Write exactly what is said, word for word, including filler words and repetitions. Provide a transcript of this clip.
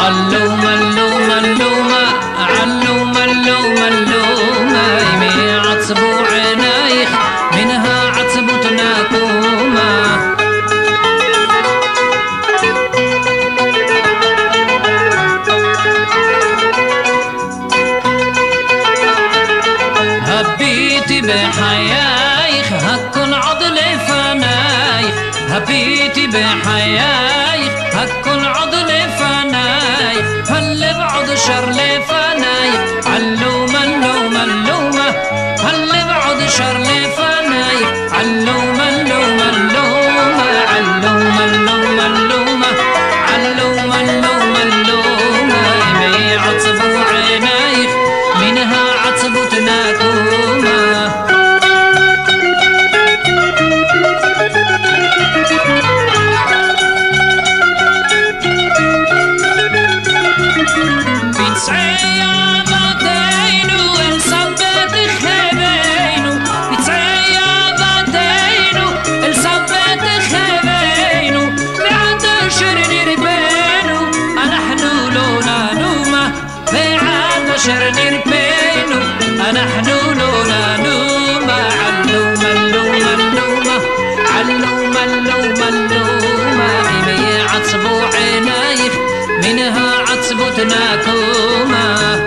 علو ملو ملومة علو ملو ملومة يمي عصبو عينايخ منها عصبو تناكومة هبيتي بحيايخ هكون عضل فنايخ هبيتي بحيايخ هكون عضل فنايخ هل بعض شر لفنايخ علو ملو ملومة هل بعض شر لفنايخ علو ملو ملومة علو ملو ملومة علو ملو ملومة يمي عصبو عينايخ منها عصبو تناكومة شرني بينو نحن لولا نومة علو ملو ملومة علو ملو ملومة يمي عصبو عينايخ منها عصبو تناكومة